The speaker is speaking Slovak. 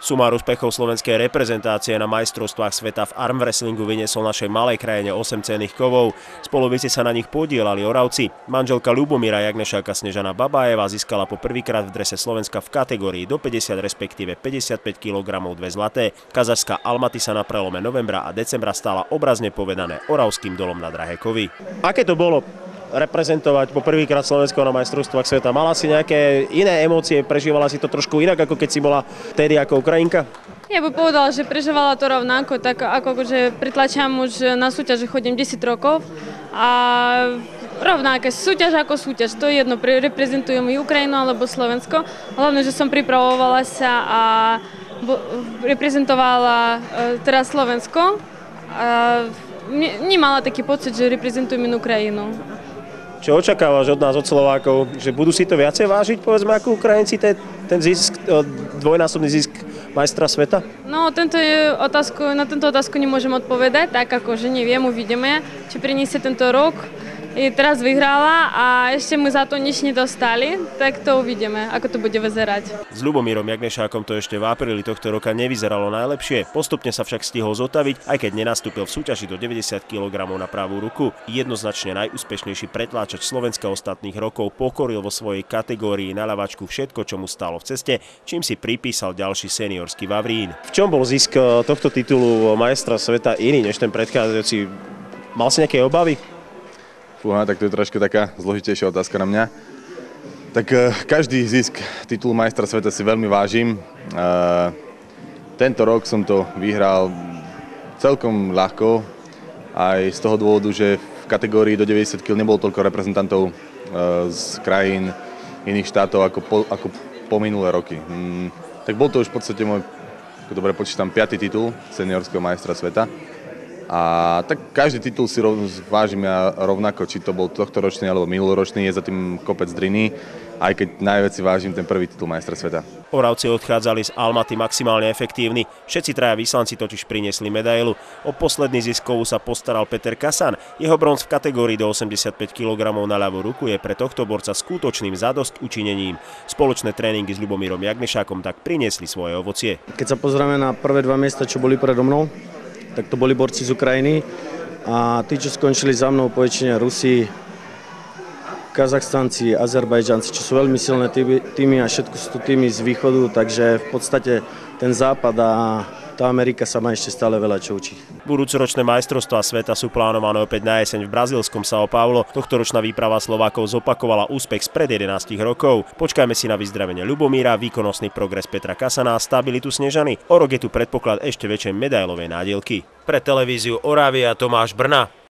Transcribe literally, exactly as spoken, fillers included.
Sumár úspechov slovenskej reprezentácie na majstrovstvách sveta v armwrestlingu vyniesol našej malej krajine osem cenných kovov. Spoluvici sa na nich podielali Oravci. Manželka Ľubomíra Jagnešáka Snežana Babájeva získala po prvýkrát v drese Slovenska v kategórii do päťdesiat respektíve päťdesiatpäť kilogramov dve zlaté. Kazašská Almaty sa na prelome novembra a decembra stala obrazne povedané Oravským dolom na drahé kovy. Aké to bolo reprezentovať po prvýkrát Slovensko na majstrovstvách sveta? Mala si nejaké iné emócie? Prežívala si to trošku inak, ako keď si bola vtedy ako Ukrajinka? Ja by povedala, že prežívala to rovnako, tak ako že pritlačam už na súťaž, že chodím desať rokov a rovnaké súťaž ako súťaž, to je jedno, reprezentujem i Ukrajinu alebo Slovensko. Hlavne, že som pripravovala sa a reprezentovala teraz Slovensko a nemala taký pocit, že reprezentujem Ukrajinu. Čo očakávaš od nás, od Slovákov? Že budú si to viacej vážiť, povedzme, ako Ukrajinci, ten, ten zisk, dvojnásobný zisk majstra sveta? No, tento je otázku, na tento otázku nemôžem odpovedať, tak ako, že neviem, uvidíme, či priniesie tento rok. I teraz vyhrala a ešte my za to nič nedostali, tak to uvidíme, ako to bude vyzerať. S Ľubomírom Jagnešákom to ešte v apríli tohto roka nevyzeralo najlepšie. Postupne sa však stihol zotaviť, aj keď nenastúpil v súťaži do deväťdesiat kilogramov na pravú ruku. Jednoznačne najúspešnejší pretláčač Slovenska ostatných rokov pokoril vo svojej kategórii na ľavačku všetko, čo mu stálo v ceste, čím si pripísal ďalší seniorský vavrín. V čom bol zisk tohto titulu majstra sveta iný než ten predchádzajúci? Mal si nejaké obavy? Fúha, tak to je trošku taká zložitejšia otázka na mňa. Tak uh, každý zisk titulu majstra sveta si veľmi vážim. Uh, tento rok som to vyhral celkom ľahko, aj z toho dôvodu, že v kategórii do deväťdesiat kilogramov nebolo toľko reprezentantov uh, z krajín iných štátov ako po, ako po minulé roky. Um, tak bol to už v podstate môj, ako dobre počítam, piaty titul seniorského majstra sveta. A tak každý titul si vážim ja rovnako, či to bol tohtoročný alebo minuloročný, je za tým kopec driny, aj keď najviac si vážim ten prvý titul majstra sveta. Oravci odchádzali z Almaty maximálne efektívni, všetci traja vyslanci totiž priniesli medailu. O posledný ziskovú sa postaral Peter Kasan, jeho bronz v kategórii do osemdesiatpäť kilogramov na ľavú ruku je pre tohto borca skutočným zadosť učinením. Spoločné tréningy s Ľubomírom Jagnešákom tak priniesli svoje ovocie. Keď sa pozrieme na prvé dva miesta, čo boli predo mnou, tak to boli borci z Ukrajiny a tí, čo skončili za mnou, poväčšine Rusi, Kazachstanci, Azerbajdžanci, čo sú veľmi silné týmy a všetko sú tu týmy z východu, takže v podstate ten západ a tá Amerika sa má ešte stále veľa čo učí. Budúcoročné majstrovstvá sveta sú plánované opäť na jeseň v brazílskom São Paulo. Tohtoročná výprava Slovákov zopakovala úspech spred jedenástich rokov. Počkajme si na vyzdravenie Ľubomíra, výkonnostný progres Petra Kasana a stabilitu Snežany. O rok je tu predpoklad ešte väčšej medailovej nádielky. Pre televíziu Oravia Tomáš Brna.